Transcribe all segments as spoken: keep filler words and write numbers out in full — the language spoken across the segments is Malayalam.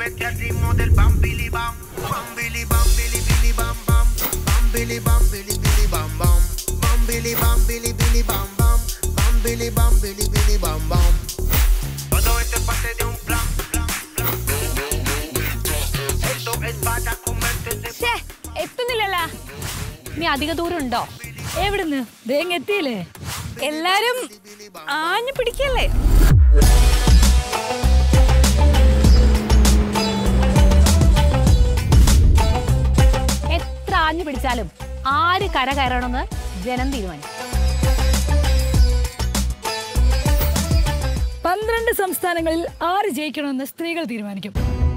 mete al ritmo del bam bili bam, bam bili bam bili bili bam bam, bam bili bam bili bili bam bam, bam bili bam bili bili bam bam, bam bili bam bili bili bam bam. Todo esto es parte de un plan, plan, plan. Esto es para convertirse. ഛേ, എത്തുന്നില്ലല്ലോ. നീ അധിക ദൂരം ഉണ്ടോ? എവിടുന്ന് തേങ്ങ എത്തിയില്ലേ? എല്ലാരും ആഞ്ഞു പിടിക്കല്ലേ? എത്ര ആഞ്ഞു പിടിച്ചാലും ആര് കര കയറണമെന്ന് ജനം തീരുമാനിക്കും. പന്ത്രണ്ട് സംസ്ഥാനങ്ങളിൽ ആര് ജയിക്കണമെന്ന് സ്ത്രീകൾ തീരുമാനിക്കും.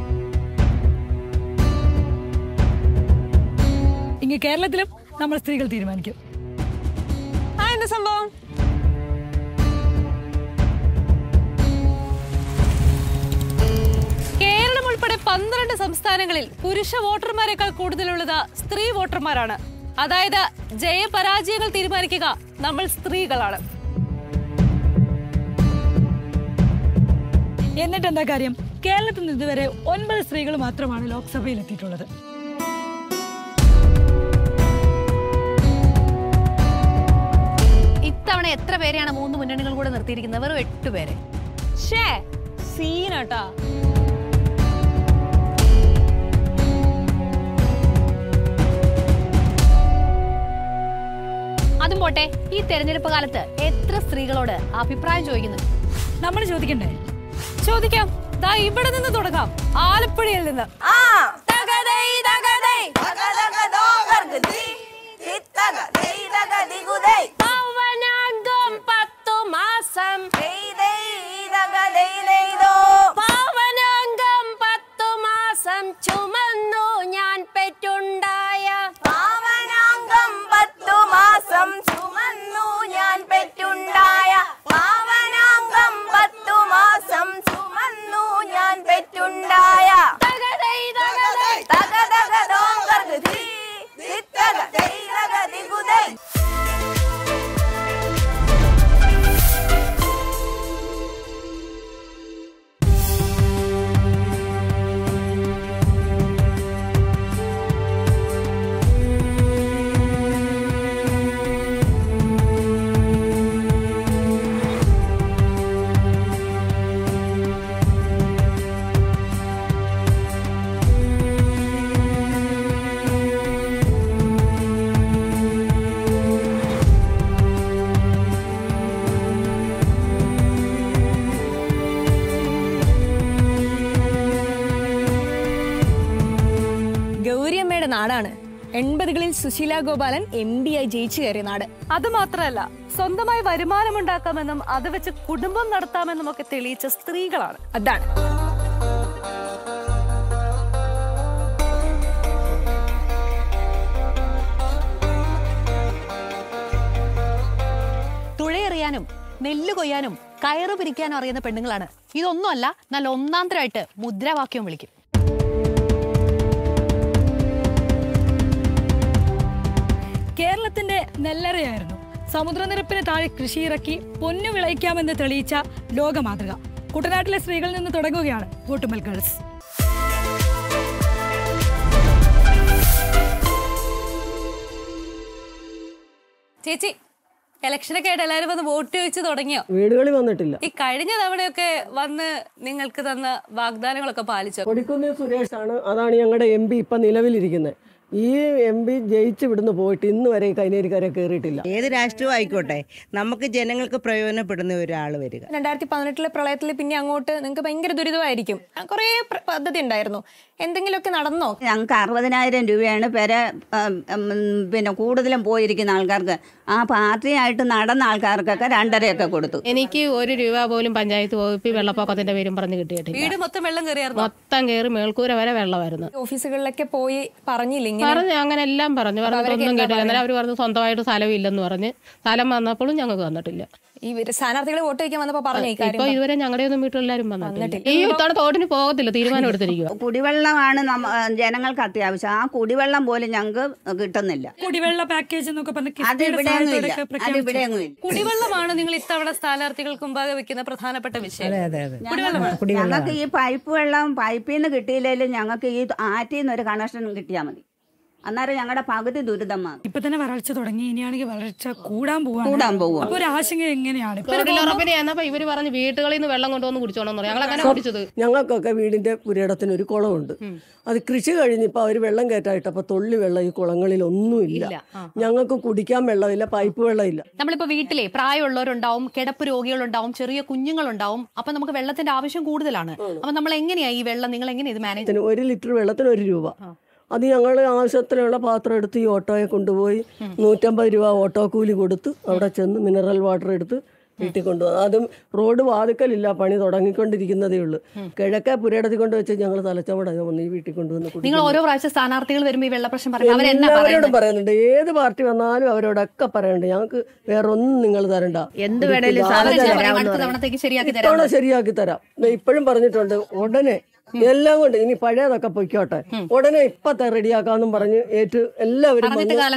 ഇങ്ങ് കേരളത്തിലും നമ്മൾ സ്ത്രീകൾ തീരുമാനിക്കും. ആ എന്താ സംഭവം? കേരളം ഉൾപ്പെടെ പന്ത്രണ്ട് സംസ്ഥാനങ്ങളിൽ പുരുഷ വോട്ടർമാരെക്കാൾ കൂടുതലുള്ളത് സ്ത്രീ വോട്ടർമാരാണ്. അതായത് ജയപരാജയങ്ങൾ തീരുമാനിക്കുക നമ്മൾ സ്ത്രീകളാണ്. എന്നിട്ട് എന്താ കാര്യം? കേരളത്തിൽ നിന്ന് ഇതുവരെ ഒൻപത് സ്ത്രീകൾ മാത്രമാണ് ലോക്സഭയിൽ എത്തിയിട്ടുള്ളത്. ഇത്തവണ എത്ര പേരെയാണ് മൂന്ന് മുന്നണികൾ കൂടെ നിർത്തിയിരിക്കുന്നത്? വെറും എട്ട് പേരെ. ഷേ സീനാട്ടാ. അതും പോട്ടെ, ഈ തെരഞ്ഞെടുപ്പ് കാലത്ത് എത്ര സ്ത്രീകളോട് അഭിപ്രായം ചോദിക്കുന്നു? നമ്മൾ ചോദിക്കണ്ടേ? ചോദിക്കാം. ദാ ഇവിടെ നിന്ന് തുടങ്ങാം, ആലപ്പുഴയിൽ നിന്ന്. പവനാംഗം പത്തു മാസം, പവനാംഗം പത്തു മാസം ചുമന്നു ഞാൻ പെറ്റുണ്ടായ, പാവനാംഗം പത്തു മാസം ചുമന്നു ഞാൻ പെറ്റുണ്ടായ, പാവനാംഗം പത്തു മാസം ചുമന്നു ഞാൻ പെറ്റുണ്ടായ. ഗൗരിയമ്മയുടെ നാടാണ്. എൺപതുകളിൽ സുശീല ഗോപാലൻ എം ഡി ആയി ജയിച്ചു കയറിയ നാട്. അത് മാത്രമല്ല, സ്വന്തമായി വരുമാനം ഉണ്ടാക്കാമെന്നും അത് വെച്ച് കുടുംബം നടത്താമെന്നും ഒക്കെ തെളിയിച്ച സ്ത്രീകളാണ്. അതാണ് തുഴയെറിയാനും നെല്ല് കൊയ്യാനും കയറ് പിരിക്കാനും അറിയുന്ന പെണ്ണുങ്ങളാണ്. ഇതൊന്നുമല്ല, നല്ല ഒന്നാന്തരമായിട്ട് മുദ്രാവാക്യവും വിളിക്കും. കേരളത്തിന്റെ നെല്ലറയായിരുന്നു. സമുദ്രനിരപ്പിന് താഴെ കൃഷി ഇറക്കി പൊന്നു വിളയിക്കാമെന്ന് തെളിയിച്ച ലോകമാതൃക. കുട്ടനാട്ടിലെ സ്ത്രീകളിൽ നിന്ന് തുടങ്ങുകയാണ് വോട്ടുമൽ ഗേൾസ്. ചേച്ചി, ഇലക്ഷനൊക്കെ ആയിട്ട് എല്ലാവരും വന്ന് വോട്ട് ചോദിച്ചു തുടങ്ങിയോ? വീടുകളിൽ വന്നിട്ടില്ല. ഈ കഴിഞ്ഞ തവണയൊക്കെ വന്ന് നിങ്ങൾക്ക് തന്ന വാഗ്ദാനങ്ങളൊക്കെ പാലിച്ചോ? കൊടിക്കുന്നിൽ സുരേഷാണ്, അതാണ് ഞങ്ങളുടെ എം പി ഇപ്പം നിലവിലിരിക്കുന്നത്. ഈ എം പി ജയിച്ച് വിടുന്ന് പോയിട്ട് ഇന്ന് വരെ കൈനേരിക്കര കയറിയിട്ടില്ല. ഏത് രാഷ്ട്രീയം ആയിക്കോട്ടെ, നമുക്ക് ജനങ്ങൾക്ക് പ്രയോജനപ്പെടുന്ന ഒരാൾ വരിക. രണ്ടായിരത്തി പതിനെട്ടിലെ പ്രളയത്തിൽ പിന്നെ അങ്ങോട്ട് നിങ്ങൾക്ക് ഭയങ്കര ദുരിതമായിരിക്കും. കുറേ പദ്ധതി ഉണ്ടായിരുന്നു, എന്തെങ്കിലുമൊക്കെ നടന്നോ? ഞങ്ങൾക്ക് അറുപതിനായിരം രൂപയാണ് പെര പിന്നെ കൂടുതലും പോയിരിക്കുന്ന ആൾക്കാർക്ക്. ആ പാർട്ടിയായിട്ട് നടന്ന ആൾക്കാർക്കൊക്കെ രണ്ടരയൊക്കെ കൊടുത്തു. എനിക്ക് ഒരു രൂപ പോലും പഞ്ചായത്ത് വകുപ്പ് വെള്ളപ്പൊക്കത്തിന്റെ പേരും പറഞ്ഞ് കിട്ടിയിട്ടില്ല. വീട് മൊത്തം വെള്ളം കയറിയായിരുന്നു. മൊത്തം കയറി മേൽക്കൂര വരെ വെള്ളമായിരുന്നു. ഓഫീസുകളിലൊക്കെ പോയി പറഞ്ഞില്ല? പറഞ്ഞു, അങ്ങനെ എല്ലാം പറഞ്ഞു. പറഞ്ഞൊന്നും കേട്ടില്ല. എന്നാലും അവർ പറഞ്ഞു സ്വന്തമായിട്ട് സ്ഥലം ഇല്ലെന്ന് പറഞ്ഞ്. സ്ഥലം വന്നപ്പോഴും ഞങ്ങൾക്ക് വന്നിട്ടില്ല. ഈ സ്ഥാനാർത്ഥികളെ വോട്ട് വയ്ക്കാൻ വന്നപ്പോ പറഞ്ഞു ഇപ്പൊ ഇതുവരെ ഞങ്ങളുടെ ഒന്നും വീട്ടിലെല്ലാരും വന്നിട്ടില്ല. ഈ ഇത്തവണ തോട്ടിന് പോകത്തില്ല, തീരുമാനം എടുത്തിരിക്കുക. കുടിവെള്ളമാണ് ജനങ്ങൾക്ക് അത്യാവശ്യം. ആ കുടിവെള്ളം പോലും ഞങ്ങൾക്ക് കിട്ടുന്നില്ല. കുടിവെള്ള പാക്കേജ് എന്നൊക്കെ അത് ഇവിടെ ഇല്ല, അത് ഇവിടെയൊന്നും ഇല്ല. കുടിവെള്ളമാണ് നിങ്ങൾ ഇത്തവണ സ്ഥാനാർത്ഥികൾക്ക് മുമ്പാകെ വെക്കുന്ന പ്രധാനപ്പെട്ട വിഷയം. ഞങ്ങൾക്ക് ഈ പൈപ്പ് വെള്ളം പൈപ്പിൽ നിന്ന് കിട്ടിയില്ലെങ്കിലും ഞങ്ങൾക്ക് ഈ ആറ്റിൽ നിന്ന് ഒരു കണക്ഷൻ കിട്ടിയാൽ മതി. അന്നേരം ഞങ്ങളുടെ പകുതി ദുരിതമാണ്. ഇപ്പൊ തന്നെ വരൾച്ച തുടങ്ങി, ഇനിയാണെങ്കിൽ വരൾച്ച കൂടാൻ പോവാ കൂടാൻ പോവുക. അപ്പൊ ഒരു ആശങ്ക എങ്ങനെയാണ്? ഇവര് പറഞ്ഞ് വീട്ടുകളിൽ നിന്ന് വെള്ളം കൊണ്ടുവന്ന് കുടിച്ചോണം ഞങ്ങൾ അങ്ങനെ കുടിച്ചത്. ഞങ്ങൾക്കൊക്കെ വീടിന്റെ പുരയിടത്തിന് ഒരു കുളമുണ്ട്. അത് കൃഷി കഴിഞ്ഞപ്പോൾ അവർ വെള്ളം കയറ്റായിട്ടപ്പോൾ തൊള്ളി വെള്ളം ഈ കുളങ്ങളിൽ ഒന്നുമില്ല. ഞങ്ങൾക്ക് കുടിക്കാൻ വെള്ളമില്ല, പൈപ്പ് വെള്ളമില്ല. നമ്മളിപ്പോ വീട്ടിലെ പ്രായമുള്ളവരുണ്ടാവും, കിടപ്പ് രോഗികളുണ്ടാവും, ചെറിയ കുഞ്ഞുങ്ങളുണ്ടാവും. അപ്പൊ നമുക്ക് വെള്ളത്തിന്റെ ആവശ്യം കൂടുതലാണ്. അപ്പൊ നമ്മൾ എങ്ങനെയാ ഈ വെള്ളം, നിങ്ങൾ എങ്ങനെയാ ഇത് മാനേജ്? ഒരു ലിറ്റർ വെള്ളത്തിന് ഒരു രൂപ. അത് ഞങ്ങൾ ആവശ്യത്തിനുള്ള പാത്രം എടുത്ത് ഈ ഓട്ടോയെ കൊണ്ടുപോയി നൂറ്റമ്പത് രൂപ ഓട്ടോ കൂലി കൊടുത്ത് അവിടെ ചെന്ന് മിനറൽ വാട്ടർ എടുത്ത് വീട്ടിൽ കൊണ്ടുപോകും. അതും റോഡ് വാതിക്കലില്ല, പണി തുടങ്ങിക്കൊണ്ടിരിക്കുന്നതേ ഉള്ളൂ. കിഴക്കെ പുരയിടത്തിൽ കൊണ്ട് വെച്ച് ഞങ്ങൾ തലച്ചവടങ്ങ് വന്ന് ഈ വീട്ടിൽ കൊണ്ടുവന്ന്. നിങ്ങൾ ഓരോ പ്രാവശ്യം സ്ഥാനാർത്ഥികൾ വരുമ്പോൾ ഈ വെള്ളപ്രശ്നം എല്ലാവരോടും പറയുന്നുണ്ട്. ഏത് പാർട്ടി വന്നാലും അവരോടൊക്കെ പറയുന്നുണ്ട്, ഞങ്ങൾക്ക് വേറെ ഒന്നും നിങ്ങൾ തരണ്ട, എന്ത് വേണേലും ഇത്തവണ ശരിയാക്കി തരാം. ഇപ്പോഴും പറഞ്ഞിട്ടുണ്ട് ഉടനെ എല്ലാം കൊണ്ട് ഇനി പഴയതൊക്കെ പൊയ്ക്കോട്ടെ, ഉടനെ ഇപ്പത്തെ റെഡിയാക്കാന്നും പറഞ്ഞ് ഏറ്റു എല്ലാവരും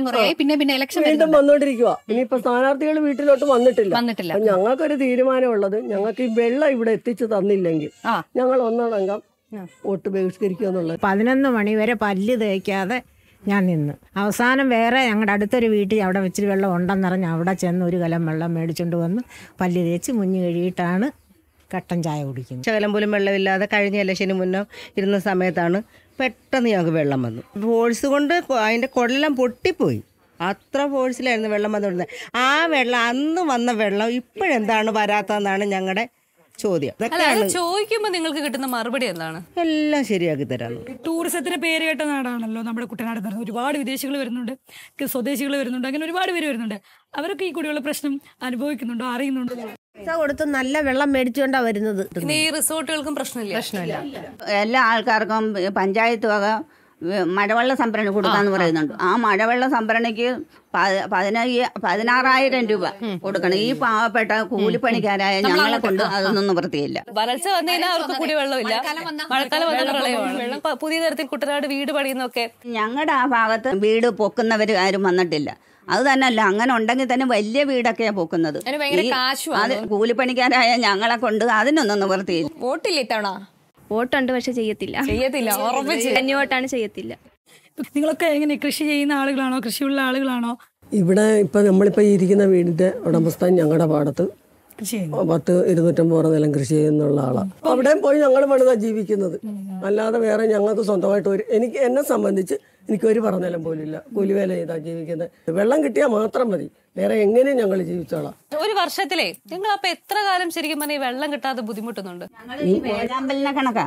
വീണ്ടും വന്നോണ്ടിരിക്കുക. ഇനിയിപ്പോ സ്ഥാനാർത്ഥികൾ വീട്ടിലോട്ട് വന്നിട്ടില്ല. ഞങ്ങൾക്കൊരു തീരുമാനമുള്ളത്, ഞങ്ങൾക്ക് ഈ വെള്ളം ഇവിടെ എത്തിച്ചു തന്നില്ലെങ്കിൽ ഞങ്ങൾ ഒന്നടങ്കം വോട്ട് ബഹിഷ്കരിക്കുക എന്നുള്ളത്. പതിനൊന്ന് മണി വരെ പല്ല് തേക്കാതെ ഞാൻ നിന്ന് അവസാനം വേറെ ഞങ്ങളുടെ അടുത്തൊരു വീട്ടിൽ അവിടെ വെച്ചിട്ട് വെള്ളം ഉണ്ടെന്നറിഞ്ഞ് അവിടെ ചെന്ന് ഒരു കലം വെള്ളം മേടിച്ചുകൊണ്ട് വന്ന് പല്ല് തേച്ച് മുഞ്ഞ് കഴുകിയിട്ടാണ് കട്ടൻ ചായ കുടിക്കുന്നത്. ശകലം പോലും വെള്ളമില്ലാതെ കഴിഞ്ഞ ഇലക്ഷന് മുന്നേ ഇരുന്ന സമയത്താണ് പെട്ടെന്ന് ഞങ്ങൾക്ക് വെള്ളം വന്നു. ഫോഴ്സ് കൊണ്ട് അതിൻ്റെ കുടലെല്ലാം പൊട്ടിപ്പോയി. അത്ര ഫോഴ്സിലായിരുന്നു വെള്ളം വന്നുകൊണ്ടിരുന്നത്. ആ വെള്ളം അന്ന് വന്ന വെള്ളം ഇപ്പോഴെന്താണ് വരാത്തതെന്നാണ് ഞങ്ങളുടെ ചോദ്യം. ചോദിക്കുമ്പോൾ നിങ്ങൾക്ക് കിട്ടുന്ന മറുപടി എന്താണ്? എല്ലാം ശരിയാക്കി തരാം. ടൂറിസത്തിന് പേര് കേട്ട നാടാണല്ലോ നമ്മുടെ കുട്ടനാട് എന്ന് പറയുന്നത്. ഒരുപാട് വിദേശികൾ വരുന്നുണ്ട്, സ്വദേശികൾ വരുന്നുണ്ട്, അങ്ങനെ ഒരുപാട് പേര് വരുന്നുണ്ട്. അവരൊക്കെ ഈ കുടിവെള്ള പ്രശ്നം അനുഭവിക്കുന്നുണ്ടോ, അറിയുന്നുണ്ടോ? പൈസ കൊടുത്ത് നല്ല വെള്ളം മേടിച്ചുകൊണ്ടാ വരുന്നത്. ഈ റിസോർട്ടുകൾക്കും പ്രശ്നമില്ല പ്രശ്നമില്ല എല്ലാ ആൾക്കാർക്കും പഞ്ചായത്ത് വക മഴവെള്ള സംഭരണി കൊടുക്കാന്ന് പറയുന്നുണ്ട്. ആ മഴവെള്ള സംഭരണിക്ക് പതിനയ്യ പതിനാറായിരം രൂപ കൊടുക്കണം. ഈ പാവപ്പെട്ട കൂലിപ്പണിക്കാരായ ഞങ്ങളെ കൊണ്ട് അതൊന്നും നിവൃത്തിയില്ല. വരൾച്ച വന്നു കഴിഞ്ഞാൽ അവർക്ക് കുടിവെള്ളമില്ല, മഴക്കാലം വന്ന പ്രളയമാണ്. വെള്ളം പുതിയ തരത്തിൽ കുട്ടനാട് വീട് പണിയുന്നൊക്കെ. ഞങ്ങളുടെ ആ ഭാഗത്ത് വീട് പൊക്കുന്നവർ ആരും വന്നിട്ടില്ല. അത് തന്നെയല്ല, അങ്ങനെ ഉണ്ടെങ്കിൽ തന്നെ വലിയ വീടൊക്കെയാണ് പൊക്കുന്നത്. അത് കൂലിപ്പണിക്കാരായ ഞങ്ങളെ കൊണ്ട് അതിനൊന്നും നിവൃത്തിയില്ല. വോട്ടില്ല ഇത്തവണ? വോട്ടുണ്ട്, പക്ഷെ ചെയ്യത്തില്ല ചെയ്യത്തില്ല കഞ്ഞിവോട്ടാണ് ചെയ്യത്തില്ല. നിങ്ങളൊക്കെ എങ്ങനെ കൃഷി ചെയ്യുന്ന ആളുകളാണോ, കൃഷിയുള്ള ആളുകളാണോ? ഇവിടെ ഇപ്പൊ നമ്മളിപ്പോ ഇരിക്കുന്ന വീടിന്റെ ഉടമസ്ഥൻ ഞങ്ങളുടെ പാടത്ത് പത്ത് ഇരുന്നൂറ്റമ്പത് നിലം കൃഷി ചെയ്യുന്നുള്ള ആളാണ്. അവിടെയും പോയി ഞങ്ങൾ പണിതാ ജീവിക്കുന്നത്. അല്ലാതെ വേറെ ഞങ്ങൾക്ക് സ്വന്തമായിട്ട് ഒരു എനിക്ക് എന്നെ സംബന്ധിച്ച് എനിക്ക് ഒരു പറഞ്ഞാലും പോലില്ല. കൂലിവേല ചെയ്താ ജീവിക്കുന്നത്. വെള്ളം കിട്ടിയാൽ മാത്രം മതി, വേറെ എങ്ങനെയും ഞങ്ങൾ ജീവിച്ചോളാം. ഒരു വർഷത്തിലേ നിങ്ങൾ അപ്പൊ എത്ര കാലം ശരിക്കും പറഞ്ഞാൽ വെള്ളം കിട്ടാതെ ബുദ്ധിമുട്ടുന്നുണ്ട്? വേഴാമ്പലിനെ കണക്കാ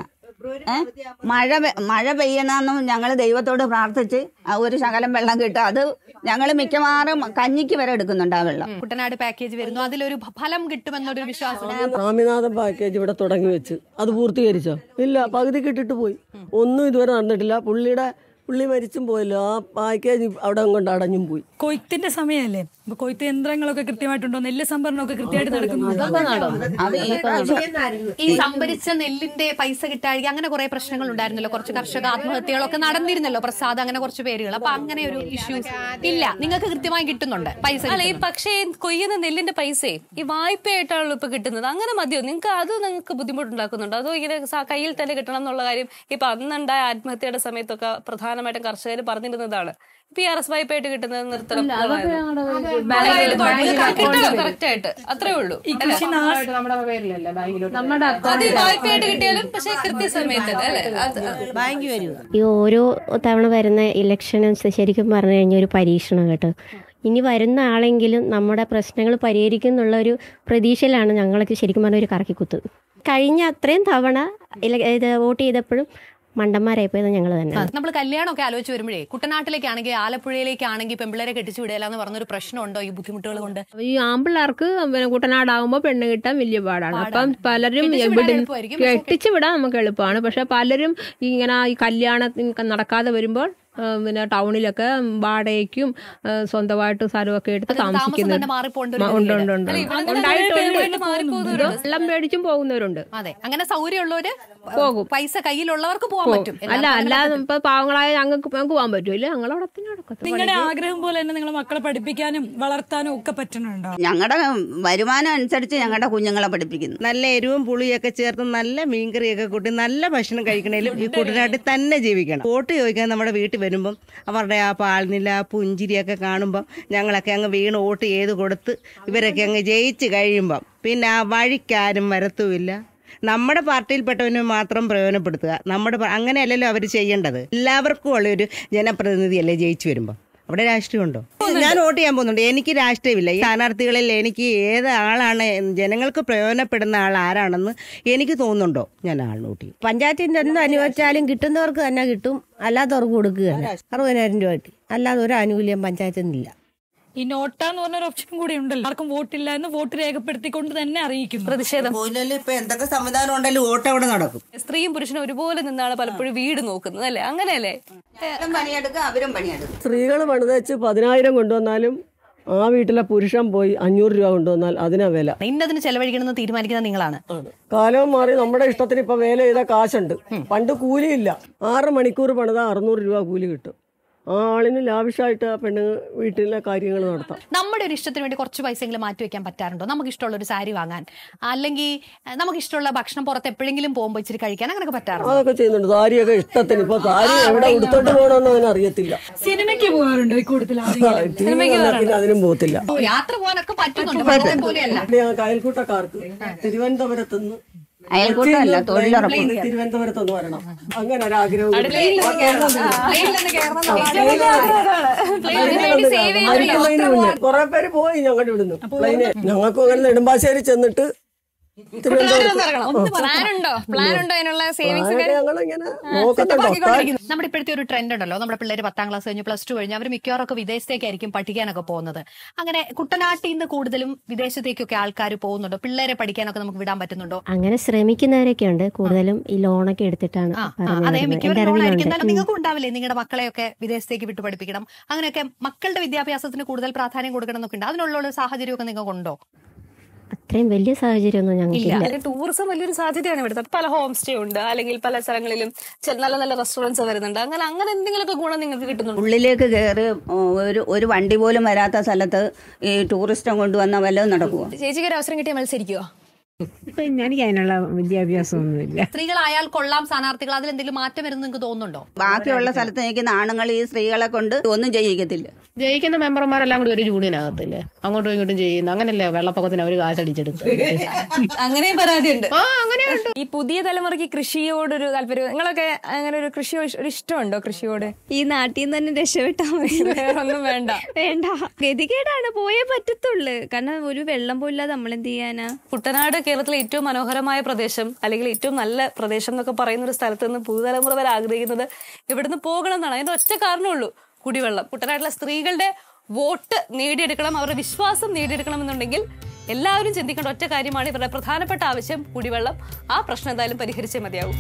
മഴ മഴ പെയ്യണമെന്നും ഞങ്ങൾ ദൈവത്തോട് പ്രാർത്ഥിച്ച് ഒരു ശകലം വെള്ളം കിട്ടും. അത് ഞങ്ങൾ മിക്കവാറും കഞ്ഞിക്ക് വരെ എടുക്കുന്നുണ്ട് ആ വെള്ളം. കുട്ടനാട് പാക്കേജ് വരുന്നു, അതിലൊരു ഫലം കിട്ടുമെന്നൊരു വിശ്വാസം. സ്വാമിനാഥൻ പാക്കേജ് ഇവിടെ തുടങ്ങി വെച്ച് അത് പൂർത്തീകരിച്ചോ? ഇല്ല, പകുതി കിട്ടിട്ട് പോയി. ഒന്നും ഇതുവരെ നടന്നിട്ടില്ല. പുള്ളിയുടെ പുള്ളി മരിച്ചും പോയല്ലോ, ആ പാക്കേജ് അവിടെ കൊണ്ട് അടഞ്ഞും പോയി. കൊയ്ത്തിന്റെ സമയമല്ലേ, കൊയ്ത്ത് യന്ത്രങ്ങളൊക്കെ കൃത്യമായിട്ടുണ്ടോ, നെല്ല് സംഭരണമൊക്കെ കൃത്യമായിട്ട് നടക്കുന്നു? ഈ സംഭരിച്ച നെല്ലിന്റെ പൈസ കിട്ടാഴിക അങ്ങനെ കുറെ പ്രശ്നങ്ങൾ ഉണ്ടായിരുന്നല്ലോ, കുറച്ച് കർഷക ആത്മഹത്യകളൊക്കെ നടന്നിരുന്നല്ലോ, പ്രസാദ് അങ്ങനെ കുറച്ച് പേരുകൾ. അപ്പൊ അങ്ങനെ ഒരു ഇഷ്യൂസ് ഇല്ല, നിങ്ങൾക്ക് കൃത്യമായി കിട്ടുന്നുണ്ട് പൈസ. അല്ല, ഈ പക്ഷേ കൊയ്യുന്ന നെല്ലിന്റെ പൈസ ഈ വായ്പയായിട്ടാണല്ലോ ഇപ്പൊ കിട്ടുന്നത്. അങ്ങനെ മതിയോ നിങ്ങൾക്ക്? അത് നിങ്ങൾക്ക് ബുദ്ധിമുട്ടുണ്ടാക്കുന്നുണ്ടോ? അതോ ഇങ്ങനെ കയ്യിൽ തന്നെ കിട്ടണം എന്നുള്ള കാര്യം ഇപ്പൊ അന്നുണ്ടായ ആത്മഹത്യയുടെ സമയത്തൊക്കെ പ്രധാനമായിട്ടും കർഷകർ പറഞ്ഞിരുന്നതാണ്. പി ആർ എസ് വായ്പയായിട്ട് കിട്ടുന്നത് നിർത്തണം, കറക്റ്റായിട്ട് അത്രേ ഉള്ളൂ. അത് വായ്പയായിട്ട് കിട്ടിയാലും പക്ഷെ കൃത്യസമയത്ത് ബാങ്ക് വരും. ഈ ഓരോ തവണ വരുന്ന ഇലക്ഷനും ശരിക്കും പറഞ്ഞു കഴിഞ്ഞാൽ ഒരു പരീക്ഷണം കേട്ടോ. ഇനി വരുന്ന ആളെങ്കിലും നമ്മുടെ പ്രശ്നങ്ങൾ പരിഹരിക്കും എന്നുള്ള ഒരു പ്രതീക്ഷയിലാണ് ഞങ്ങളൊക്കെ ശരിക്കും പറഞ്ഞ ഒരു കറക്കിക്കുത്ത്. കഴിഞ്ഞ അത്രയും തവണ ഇത് വോട്ട് ചെയ്തപ്പോഴും മണ്ടന്മാരായി പോയത് ഞങ്ങൾ തന്നെ. നമ്മൾ കല്യാണമൊക്കെ ആലോചിച്ച് വരുമ്പോഴേ കുട്ടനാട്ടിലേക്കാണെങ്കിൽ ആലപ്പുഴയിലേക്കാണെങ്കിൽ പെമ്പിള്ളേരെ കെട്ടിച്ചു വിടയില്ല എന്ന് പറഞ്ഞൊരു പ്രശ്നമുണ്ടോ ഈ ബുദ്ധിമുട്ടുകൾ കൊണ്ട്? ഈ ആമ്പിള്ളേർക്ക് പിന്നെ കുട്ടനാടാകുമ്പോൾ പെണ്ണ് കിട്ടാൻ വലിയ പാടാണ്. അപ്പം പലരും കെട്ടിച്ചു വിടാൻ നമുക്ക് എളുപ്പമാണ്. പക്ഷെ പലരും ഇങ്ങനെ ഈ കല്യാണം നടക്കാതെ വരുമ്പോൾ പിന്നെ ടൗണിലൊക്കെ വാടകയ്ക്കും സ്വന്തമായിട്ട് സ്ഥലമൊക്കെ എടുത്ത് താമസിക്കുന്നുണ്ട്. വെള്ളം മേടിച്ചും പോകുന്നവരുണ്ട്. അതെ, അങ്ങനെ സൗകര്യമുള്ളവര് പോകും. പൈസ കയ്യിലുള്ളവർക്ക് പോകാൻ പറ്റും. അല്ല അല്ലാതെ ഇപ്പൊ പാവങ്ങളായ ഞങ്ങൾക്ക് ഞങ്ങൾക്ക് പോകാൻ പറ്റുമല്ലോ. ഞങ്ങളവിടെ തന്നെ നടക്കത്തും. നിങ്ങളുടെ ആഗ്രഹം പോലെ തന്നെ നിങ്ങളെ മക്കളെ പഠിപ്പിക്കാനും വളർത്താനും ഒക്കെ പറ്റുന്നുണ്ടോ? ഞങ്ങളുടെ വരുമാനം അനുസരിച്ച് ഞങ്ങളുടെ കുഞ്ഞുങ്ങളെ പഠിപ്പിക്കുന്നു. നല്ല എരിവും പുളിയൊക്കെ ചേർത്ത് നല്ല മീൻകറിയൊക്കെ കൂട്ടി നല്ല ഭക്ഷണം കഴിക്കണേലും ഈ കുട്ടനാട്ടിൽ തന്നെ ജീവിക്കണം. വോട്ട് ചോദിക്കാൻ നമ്മുടെ വീട്ടിൽ വരുമ്പം അവരുടെ ആ പാൽനില പുഞ്ചിരിയൊക്കെ കാണുമ്പം ഞങ്ങളൊക്കെ അങ്ങ് വീണ് വോട്ട് ചെയ്ത് കൊടുത്ത് ഇവരൊക്കെ അങ്ങ് ജയിച്ച് കഴിയുമ്പം പിന്നെ ആ വഴിക്കാരും വരത്തുമില്ല. നമ്മുടെ പാർട്ടിയിൽപ്പെട്ടവന് മാത്രം പ്രയോജനപ്പെടുത്തുക. നമ്മുടെ അങ്ങനെയല്ലല്ലോ അവർ ചെയ്യേണ്ടത്. എല്ലാവർക്കും ഉള്ളൊരു ജനപ്രതിനിധിയല്ലേ ജയിച്ചു വരുമ്പോൾ. അവിടെ രാഷ്ട്രീയമുണ്ടോ? ഞാൻ വോട്ട് ചെയ്യാൻ പോകുന്നുണ്ട്. എനിക്ക് രാഷ്ട്രീയമില്ല. ഈ സ്ഥാനാർത്ഥികളിൽ എനിക്ക് ഏത് ആളാണ് ജനങ്ങൾക്ക് പ്രയോജനപ്പെടുന്ന ആൾ ആരാണെന്ന് എനിക്ക് തോന്നുന്നുണ്ടോ ഞാൻ ആളിന് വോട്ട് ചെയ്യും. പഞ്ചായത്തിൻ്റെ എന്ത് അനുവദിച്ചാലും കിട്ടുന്നവർക്ക് തന്നെ കിട്ടും, അല്ലാത്തവർക്ക് കൊടുക്കുകയല്ല. അറുപതിനായിരം രൂപ കിട്ടി, അല്ലാതെ ഒരു ആനുകൂല്യം പഞ്ചായത്തിൽ നിന്നില്ല. ഈ നോട്ടാന്ന് പറഞ്ഞൊരു ഓപ്ഷൻ കൂടി ഉണ്ടല്ലോ. ആർക്കും വോട്ടില്ല എന്ന് വോട്ട് രേഖപ്പെടുത്തിക്കൊണ്ട് തന്നെ അറിയിക്കുന്നു. പ്രതിഷേധം ഇപ്പൊ എന്തൊക്കെ സംവിധാനം ഉണ്ടല്ലോ വോട്ട് അവിടെ നടക്കും. സ്ത്രീയും പുരുഷനും ഒരുപോലെ നിന്നാണ് പലപ്പോഴും വീട് നോക്കുന്നത് അല്ലേ? അങ്ങനെയല്ലേ? പണിയെടുക്കുക, അവരും പണിയെടുക്കും. സ്ത്രീകൾ പണിതച്ച് പതിനായിരം കൊണ്ടുവന്നാലും ആ വീട്ടിലെ പുരുഷൻ പോയി അഞ്ഞൂറ് രൂപ കൊണ്ടുവന്നാൽ അതിനാ വില. ഇന്നതിന് ചെലവഴിക്കണമെന്ന് തീരുമാനിക്കുന്നത് നിങ്ങളാണ്. കാലവും മാറി നമ്മുടെ ഇഷ്ടത്തിന് ഇപ്പൊ വേല ചെയ്ത കാശുണ്ട്. പണ്ട് കൂലിയില്ല. ആറ് മണിക്കൂർ പണിതാ അറുന്നൂറ് രൂപ കൂലി കിട്ടും. ആ ആളിന് ലാവിഷായിട്ട് ആ പെണ്ണ് വീട്ടിലെ കാര്യങ്ങൾ നടത്താം. നമ്മുടെ ഒരു ഇഷ്ടത്തിന് വേണ്ടി കുറച്ച് പൈസയെങ്കിലും മാറ്റി വെക്കാൻ പറ്റാറുണ്ടോ? നമുക്ക് ഇഷ്ടമുള്ള ഒരു സാരി വാങ്ങാൻ, അല്ലെങ്കിൽ നമുക്ക് ഇഷ്ടമുള്ള ഭക്ഷണം പുറത്ത് എപ്പോഴെങ്കിലും പോകുമ്പോൾ ഇച്ചിരി കഴിക്കാൻ, അങ്ങനെയൊക്കെ പറ്റാറുണ്ടോ? അതൊക്കെ ചെയ്യുന്നുണ്ട്. സാരിയൊക്കെ ഇഷ്ടത്തിന്. ഇപ്പൊ സാരി എവിടെ എടുത്തോണ്ട് പോകണമെന്ന് അവന് അറിയത്തില്ല. സിനിമയ്ക്ക് പോകാറുണ്ടോ? കൂടുതൽ അതിനും പോകത്തില്ല. യാത്ര പോകാനൊക്കെ പറ്റുന്നുണ്ട്. അയൽക്കൂട്ടക്കാർക്ക് തിരുവനന്തപുരത്തുനിന്ന് അയൽക്കൂട്ടമല്ല, തൊഴിലുറപ്പ്. തിരുവനന്തപുരത്തൊന്ന് വരണം, അങ്ങനെ ഒരു ആഗ്രഹം. കുറെ പേര് പോയി ഞങ്ങളുടെ ഇവിടുന്ന് പ്ലെയിന്. ഞങ്ങൾക്ക് അങ്ങനെ നെടുമ്പാശ്ശേരി ചെന്നിട്ട് നമ്മുടെ ഇപ്പോഴത്തെ ഒരു ട്രെൻഡ് ഉണ്ടല്ലോ, നമ്മുടെ പിള്ളേര് പത്താം ക്ലാസ് കഴിഞ്ഞ് പ്ലസ് ടു കഴിഞ്ഞ് അവർ മിക്കവാറൊക്കെ വിദേശത്തേക്കായിരിക്കും പഠിക്കാനൊക്കെ പോകുന്നത്. അങ്ങനെ കുട്ടനാട്ടിൽ നിന്ന് കൂടുതലും വിദേശത്തേക്കൊക്കെ ആൾക്കാർ പോകുന്നുണ്ടോ? പിള്ളേരെ പഠിക്കാനൊക്കെ നമുക്ക് വിടാൻ പറ്റുന്നുണ്ടോ? അങ്ങനെ ശ്രമിക്കുന്നവരൊക്കെ ഉണ്ട്. കൂടുതലും ഈ ലോണൊക്കെ എടുത്തിട്ടാണ്. അതെ, മിക്കവാറും ലോണായിരിക്കും. എന്നാലും നിങ്ങൾക്ക് ഉണ്ടാവില്ലേ നിങ്ങളുടെ മക്കളെയൊക്കെ വിദേശത്തേക്ക് വിട്ടു പഠിപ്പിക്കണം, അങ്ങനെയൊക്കെ മക്കളുടെ വിദ്യാഭ്യാസത്തിന് കൂടുതൽ പ്രാധാന്യം കൊടുക്കണം എന്നൊക്കെ ഉണ്ട്. അതിനുള്ള സാഹചര്യമൊക്കെ നിങ്ങൾക്കുണ്ടോ? അത്രയും വലിയ സാഹചര്യമൊന്നും ഞങ്ങൾക്കില്ല. ടൂറിസം വലിയൊരു സാധ്യതയാണ് ഇവിടുത്തെ. പല ഹോം സ്റ്റേ ഉണ്ട്, അല്ലെങ്കിൽ പല സ്ഥലങ്ങളിലും നല്ല നല്ല റെസ്റ്റോറൻറ്റ്സ് വരുന്നുണ്ട്. അങ്ങനെ അങ്ങനെ എന്തെങ്കിലുമൊക്കെ ഗുണം നിങ്ങൾക്ക് കിട്ടുന്നുണ്ട്? ഉള്ളിലേക്ക് കയറി ഒരു ഒരു വണ്ടി പോലും വരാത്ത സ്ഥലത്ത് ഈ ടൂറിസ്റ്റം കൊണ്ടുവന്ന വല്ലതും നടക്കുമോ? ചേച്ചിക്ക് ഒരു അവസരം കിട്ടിയാൽ മത്സരിക്കുവോ? ഇപ്പൊ എനിക്ക് അതിനുള്ള വിദ്യാഭ്യാസമൊന്നുമില്ല. സ്ത്രീകളായാൽ കൊള്ളാം സ്ഥാനാർത്ഥികൾ, അതിൽ എന്തെങ്കിലും മാറ്റം വരുന്നു നിങ്ങൾക്ക് തോന്നുന്നുണ്ടോ? ബാക്കിയുള്ള സ്ഥലത്ത് നിൽക്കുന്ന ആണുങ്ങൾ ഈ സ്ത്രീകളെ കൊണ്ട് ഒന്നും ചെയ്യിക്കത്തില്ല. ജയിക്കുന്ന മെമ്പർമാരെല്ലാം കൂടി ഒരു യൂണിയനാകത്തില്ലേ, അങ്ങോട്ടും ഇങ്ങോട്ടും ചെയ്യുന്നു. അങ്ങനല്ലേ വെള്ളപ്പൊക്കത്തിന് അവർ കാശടിച്ചെടുത്ത്. അങ്ങനെ പരാതിയുണ്ട്. ആ അങ്ങനെയുണ്ട്. ഈ പുതിയ തലമുറയ്ക്ക് കൃഷിയോടൊരു താല്പര്യം, നിങ്ങളൊക്കെ അങ്ങനെ ഒരു കൃഷി ഒരു ഇഷ്ടമുണ്ടോ? കൃഷിയോട് ഈ നാട്ടിൽ നിന്ന് തന്നെ രക്ഷപ്പെട്ടാൽ മതി, ഒന്നും വേണ്ട. വേണ്ട, ഗതികേടാണ്, പോയേ പറ്റത്തുള്ളൂ. കാരണം ഒരു വെള്ളം പോയില്ലാതെ നമ്മൾ എന്ത് ചെയ്യാനാ? കുട്ടനാട് കേരളത്തിലെ ഏറ്റവും മനോഹരമായ പ്രദേശം, അല്ലെങ്കിൽ ഏറ്റവും നല്ല പ്രദേശം എന്നൊക്കെ പറയുന്ന ഒരു സ്ഥലത്ത് നിന്ന് പുതുതലമുറ വരെ ആഗ്രഹിക്കുന്നത് ഇവിടുന്ന് പോകണം എന്നാണ്. അതിന്റെ ഒറ്റ കാരണമുള്ളൂ, കുടിവെള്ളം. കുട്ടനാട്ടിലെ സ്ത്രീകളുടെ വോട്ട് നേടിയെടുക്കണം, അവരുടെ വിശ്വാസം നേടിയെടുക്കണം എന്നുണ്ടെങ്കിൽ എല്ലാവരും ചിന്തിക്കേണ്ട ഒറ്റ കാര്യമാണ് ഇവരുടെ പ്രധാനപ്പെട്ട ആവശ്യം കുടിവെള്ളം. ആ പ്രശ്നം എന്തായാലും പരിഹരിച്ചേ മതിയാവും.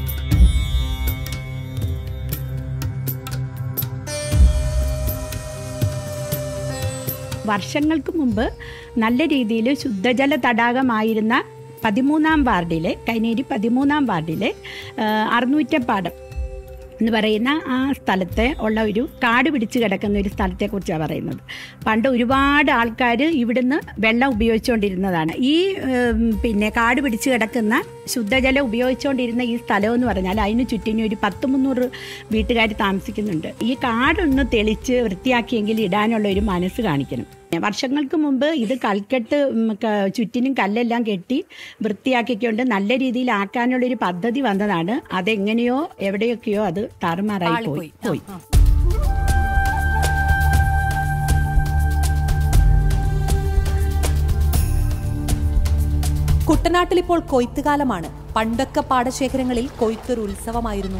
വർഷങ്ങൾക്ക് മുമ്പ് നല്ല രീതിയിൽ ശുദ്ധജല തടാകമായിരുന്ന പതിമൂന്നാം വാർഡിലെ കൈനേരി പതിമൂന്നാം വാർഡിലെ അറുന്നൂറ്റപ്പാടം എന്ന് പറയുന്ന ആ സ്ഥലത്തെ ഉള്ള ഒരു കാട് പിടിച്ച് കിടക്കുന്ന ഒരു സ്ഥലത്തെക്കുറിച്ചാണ് പറയുന്നത്. പണ്ട് ഒരുപാട് ആൾക്കാർ ഇവിടുന്ന് വെള്ളം ഉപയോഗിച്ചുകൊണ്ടിരുന്നതാണ്. ഈ പിന്നെ കാട് പിടിച്ച് കിടക്കുന്ന ശുദ്ധജലം ഉപയോഗിച്ചുകൊണ്ടിരുന്ന ഈ സ്ഥലമെന്ന് പറഞ്ഞാൽ അതിന് ചുറ്റിനും ഒരു പത്ത് മുന്നൂറ് വീട്ടുകാർ താമസിക്കുന്നുണ്ട്. ഈ കാടൊന്ന് തെളിച്ച് വൃത്തിയാക്കിയെങ്കിൽ ഇടാനുള്ള ഒരു മനസ്സ് കാണിക്കണം. വർഷങ്ങൾക്ക് മുമ്പ് ഇത് കൽക്കെട്ട് ചുറ്റിനും കല്ലെല്ലാം കെട്ടി വൃത്തിയാക്കിക്കൊണ്ട് നല്ല രീതിയിൽ ആക്കാനുള്ളൊരു പദ്ധതി വന്നതാണ്. അതെങ്ങനെയോ എവിടെയൊക്കെയോ അത് താറുമാറായി പോയി പോയി കുട്ടനാട്ടിൽ ഇപ്പോൾ കൊയ്ത്തുകാലമാണ്. പണ്ടൊക്കെ പാടശേഖരങ്ങളിൽ കൊയ്ത്തൊരു ഉത്സവമായിരുന്നു.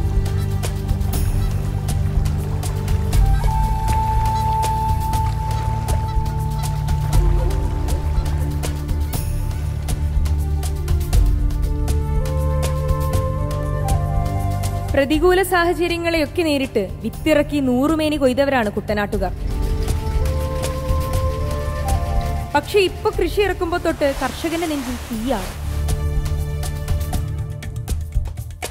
പ്രതികൂല സാഹചര്യങ്ങളെയൊക്കെ നേരിട്ട് വിത്തിറക്കി നൂറുമേനി കൊയ്തവരാണ് കുട്ടനാട്ടുകാർ. പക്ഷെ ഇപ്പൊ കൃഷി ഇറക്കുമ്പോ തൊട്ട് കർഷകന്റെ നെഞ്ചിൽ തീയാണ്.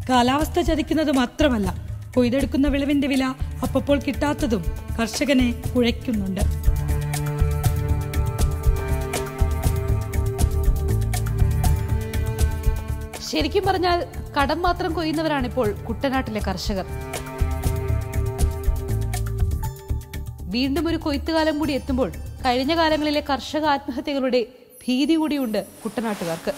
കാലാവസ്ഥ ചതിക്കുന്നത് മാത്രമല്ല, കൊയ്തെടുക്കുന്ന വിളവിന്റെ വില അപ്പോൾ കിട്ടാത്തതും കർഷകനെ കുഴയ്ക്കുന്നുണ്ട്. ശരിക്കും പറഞ്ഞാൽ കടം മാത്രം കൊയ്യുന്നവരാണിപ്പോൾ കുട്ടനാട്ടിലെ കർഷകർ. വീണ്ടും ഒരു കൊയ്ത്തുകാലം കൂടി എത്തുമ്പോൾ കഴിഞ്ഞ കാലങ്ങളിലെ കർഷക ആത്മഹത്യകളുടെ ഭീതി കൂടിയുണ്ട് കുട്ടനാട്ടുകാർക്ക്.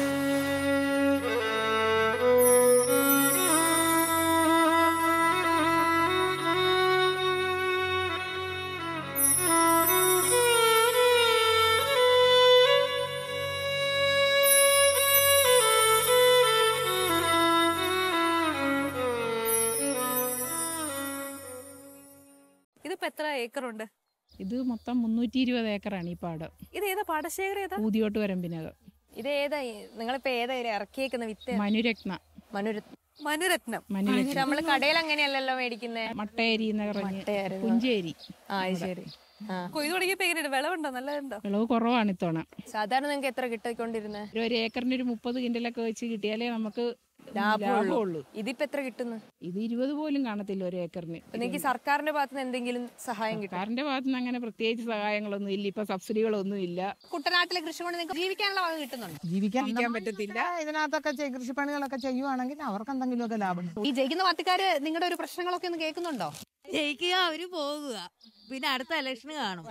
ഇതിപ്പോ എത്ര ഏക്കറുണ്ട്? ഇത് മൊത്തം മുന്നൂറ്റി ഇരുപത് ഏക്കറാണ് ഈ പാടം. ഇത് ഏതാ പാടശേഖരം? ഏതാ? ഊതിയോട്ട് വരമ്പിനകം. ഇത് ഏതാ നിങ്ങളിപ്പോ ഏതാ ഇറക്കിയേക്കുന്ന വിത്ത്? മനുരത്ന. മനുരത്നം. മനുരത്നം. മനുരത്നം. നമ്മള് കടയിൽ അങ്ങനെയല്ലല്ലോ മേടിക്കുന്നേ. മട്ടേരി പുഞ്ചേരി. ആ ശരി. കൊയ്തു തുടങ്ങിയപ്പോ എങ്ങനെയുണ്ട്? വിളവുണ്ടോ? നല്ലതുണ്ടോ? വിളവ് കുറവാണ് ഇത്തവണ. സാധാരണ നിങ്ങൾക്ക് എത്ര കിട്ടിക്കൊണ്ടിരുന്നേ? ഒരു ഏക്കറിന് ഒരു മുപ്പത് കിൻഡലൊക്കെ വെച്ച് കിട്ടിയാലേ നമുക്ക് ലാഭമുള്ളൂ. ഇതിപ്പോ എത്ര കിട്ടുന്നു? ഇത് ഇരുപത് പോലും കാണത്തില്ല ഒരു ഏക്കറിന്. നിങ്ങൾക്ക് സർക്കാരിന്റെ ഭാഗത്തുനിന്ന് എന്തെങ്കിലും സഹായം കിട്ടും? സർക്കാരിന്റെ ഭാഗത്തുനിന്ന് അങ്ങനെ പ്രത്യേകിച്ച് സഹായങ്ങളൊന്നും ഇല്ല. ഇപ്പൊ സബ്സിഡികളൊന്നും ഇല്ല. കുട്ടനാട്ടിലെ കൃഷി കൊണ്ട് നിങ്ങൾക്ക് ജീവിക്കാനുള്ള വക കിട്ടുന്നുണ്ട്? ജീവിക്കാൻ പറ്റത്തില്ല. ഇതിനകത്തൊക്കെ കൃഷിപ്പണികളൊക്കെ ചെയ്യുവാണെങ്കിൽ അവർക്ക് എന്തെങ്കിലുമൊക്കെ ലാഭം. ഈ ജയിക്കുന്ന പാർട്ടിക്കാര് നിങ്ങളുടെ ഒരു പ്രശ്നങ്ങളൊക്കെ ഒന്ന് കേൾക്കുന്നുണ്ടോ? ജയിക്കുക, അവര് പോകുക, പിന്നെ അടുത്ത ഇലക്ഷന് കാണും.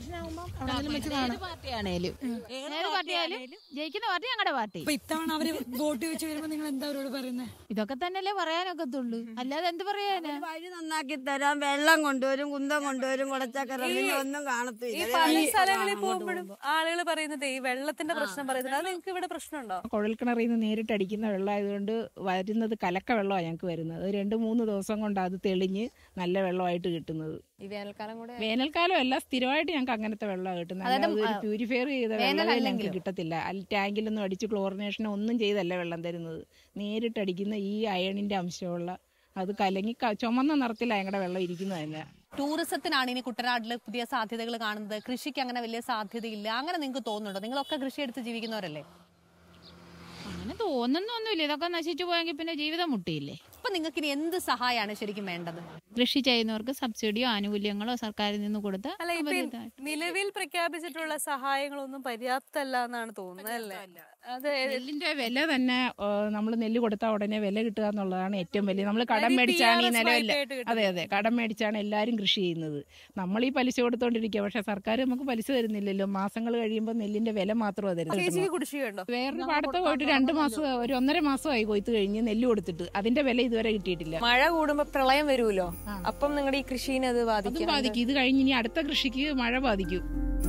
പാർട്ടിയാണേലും ഏത് പാർട്ടിയായാലും ജയിക്കുന്ന പാർട്ടി ഞങ്ങളുടെ പാർട്ടി. ഇത്തവണ അവര് വോട്ട് വെച്ച് വരുമ്പോ നിങ്ങൾ എന്താ അവരോട് പറയുന്നത്? ഇതൊക്കെ തന്നെയല്ലേ പറയാനൊക്കത്തുള്ളൂ, അല്ലാതെ എന്ത് പറയാനാ? വഴി നന്നാക്കി തരാം, വെള്ളം കൊണ്ടുവരും, കുന്തം കൊണ്ടുവരും, കുളച്ചക്കറി ഒന്നും കാണത്തില്ല. പല സ്ഥലങ്ങളിൽ പോകുമ്പോഴും ആളുകൾ പറയുന്നത് ഈ വെള്ളത്തിന്റെ പ്രശ്നം പറയുന്നത്. അത് നിങ്ങൾക്ക് ഇവിടെ പ്രശ്നമുണ്ടോ? കുഴൽക്കിണറിൽ നിന്ന് നേരിട്ട് അടിക്കുന്ന വെള്ളമായതുകൊണ്ട് വരുന്നത് കലക്ക വെള്ളമാണ് ഞങ്ങൾക്ക് വരുന്നത്. രണ്ട് മൂന്ന് ദിവസം കൊണ്ട് അത് തെളിഞ്ഞ് നല്ല വെള്ളമായിട്ട് കിട്ടുന്നത്. ഈ വേനൽക്കാലം കൂടെ വേനൽക്കാലം അല്ല, സ്ഥിരമായിട്ട് ഞങ്ങൾക്ക് അങ്ങനത്തെ വെള്ളമാണ് കിട്ടുന്നത്. പ്യൂരിഫയർ ചെയ്ത വെള്ളം ഞങ്ങൾക്ക് കിട്ടത്തില്ല. അല്ല, ടാങ്കിലൊന്നും അടിച്ച് ക്ലോറിനേഷൻ ഒന്നും ചെയ്തല്ല വെള്ളം തരുന്നത്. നേരിട്ട് അടിക്കുന്ന ഈ അയണിന്റെ അംശമുള്ള അത് കലങ്ങി ചുമന്ന നിറത്തിലാണ് ഞങ്ങളുടെ വെള്ളം ഇരിക്കുന്നതല്ല. ടൂറിസത്തിനാണ് ഇനി കുട്ടനാട്ടില് പുതിയ സാധ്യതകൾ കാണുന്നത്. കൃഷിക്ക് അങ്ങനെ വലിയ സാധ്യതയില്ല, അങ്ങനെ നിങ്ങൾക്ക് തോന്നുന്നുണ്ടോ? നിങ്ങളൊക്കെ കൃഷി എടുത്ത് ജീവിക്കുന്നവരല്ലേ? അങ്ങനെ തോന്നുന്നൊന്നുമില്ല. ഇതൊക്കെ നശിച്ചു പോയെങ്കിൽ പിന്നെ ജീവിതം മുട്ടിയില്ലേ. അപ്പൊ നിങ്ങൾക്ക് ഇനി എന്ത് സഹായമാണ് ശരിക്കും വേണ്ടത്? കൃഷി ചെയ്യുന്നവർക്ക് സബ്സിഡിയോ ആനുകൂല്യങ്ങളോ സർക്കാരിൽ നിന്ന് കൊടുത്ത്. അല്ല, ഇപ്പൊ നിലവിൽ പ്രഖ്യാപിച്ചിട്ടുള്ള സഹായങ്ങളൊന്നും പര്യാപ്തമല്ല എന്നാണ് തോന്നുന്നത് അല്ലേ? അതെ, നെല്ലിന്റെ വില തന്നെ നമ്മൾ നെല്ല് കൊടുത്താൽ ഉടനെ വില കിട്ടുക എന്നുള്ളതാണ് ഏറ്റവും വലിയ. നമ്മൾ കടം മേടിച്ചാണ് ഈ നിലവിൽ, അതെ അതെ കടം മേടിച്ചാണ് എല്ലാവരും കൃഷി ചെയ്യുന്നത്. നമ്മൾ ഈ പലിശ കൊടുത്തോണ്ടിരിക്കുക, പക്ഷെ സർക്കാർ നമുക്ക് പലിശ തരുന്നില്ലല്ലോ. മാസങ്ങൾ കഴിയുമ്പോൾ നെല്ലിന്റെ വില മാത്രമേ തരുന്നുള്ളൂ. വേറൊരു പാടത്ത് പോയിട്ട് രണ്ട് മാസം ഒരു ഒന്നര മാസമായി കൊയ്ത്ത് കഴിഞ്ഞ് നെല്ല് കൊടുത്തിട്ട് അതിന്റെ വില ഇതുവരെ കിട്ടിയിട്ടില്ല. മഴ കൂടുമ്പോ പ്രളയം വരുമല്ലോ, അപ്പം നിങ്ങളുടെ ഈ കൃഷിനെ അത് ബാധിക്കും. ബാധിക്കും. ഇത് കഴിഞ്ഞ് ഇനി അടുത്ത കൃഷിക്ക് മഴ ബാധിക്കും.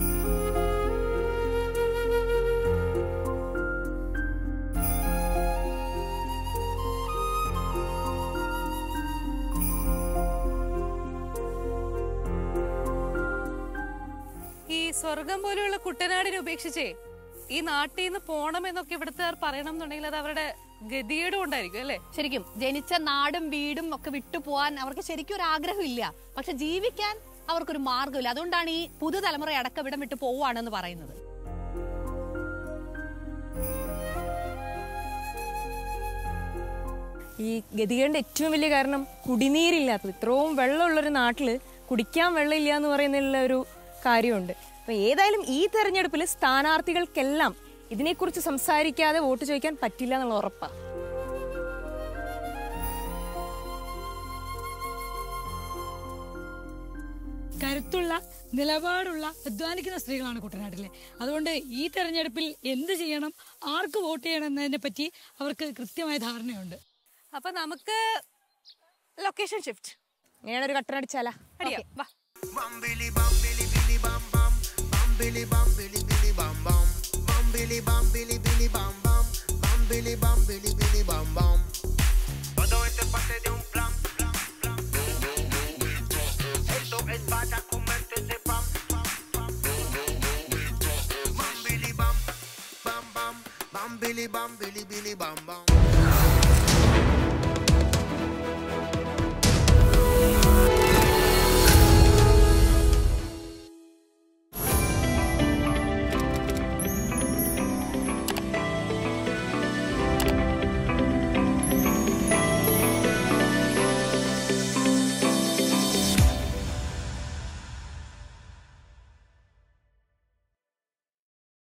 ഈ സ്വർഗം പോലെയുള്ള കുട്ടനാടിനെ ഉപേക്ഷിച്ചേ ഈ നാട്ടിൽ നിന്ന് പോണം എന്നൊക്കെ ഇവിടുത്തെ പറയണം എന്നുണ്ടെങ്കിൽ അത് അവരുടെ ഗതികേടും ഉണ്ടായിരിക്കും അല്ലേ? ശരിക്കും ജനിച്ച നാടും വീടും ഒക്കെ വിട്ടുപോകാൻ അവർക്ക് ശരിക്കും ഒരു ആഗ്രഹമില്ല, പക്ഷെ ജീവിക്കാൻ അവർക്കൊരു മാർഗമില്ല. അതുകൊണ്ടാണ് ഈ പുതുതലമുറ അടക്കം ഇടം വിട്ട് പോവാണെന്ന് പറയുന്നത്. ഈ ഗതികേടിന്റെ ഏറ്റവും വലിയ കാരണം കുടിനീരില്ലാത്തത്. ഇത്രയും വെള്ളമുള്ളൊരു നാട്ടില് കുടിക്കാൻ വെള്ളമില്ല എന്ന് പറയുന്നുള്ള ഒരു കാര്യമുണ്ട്. അപ്പൊ ഏതായാലും ഈ തെരഞ്ഞെടുപ്പിൽ സ്ഥാനാർത്ഥികൾക്കെല്ലാം ഇതിനെക്കുറിച്ച് സംസാരിക്കാതെ വോട്ട് ചോദിക്കാൻ പറ്റില്ല എന്നുള്ള ഉറപ്പാണ്. കരുത്തുള്ള നിലപാടുള്ള അധ്വാനിക്കുന്ന സ്ത്രീകളാണ് കുട്ടനാട്ടിലെ. അതുകൊണ്ട് ഈ തെരഞ്ഞെടുപ്പിൽ എന്ത് ചെയ്യണം, ആർക്ക് വോട്ട് ചെയ്യണം എന്നതിനെ പറ്റി അവർക്ക് കൃത്യമായ ധാരണയുണ്ട്. അപ്പൊ നമുക്ക് ലൊക്കേഷൻ ഷിഫ്റ്റ് ഞാനൊരു കട്ടനടിച്ചാലാ? Bambili bambili bili bam bam, bambili bambili bili bam bam, bambili bambili bili bam bam, bambili bambili bili bam bam. Todo este parte de un plan, plan, plan. Esto es para comerte pam, pam, pam. Bambili bam, bam bam, bambili bambili bili bam bam.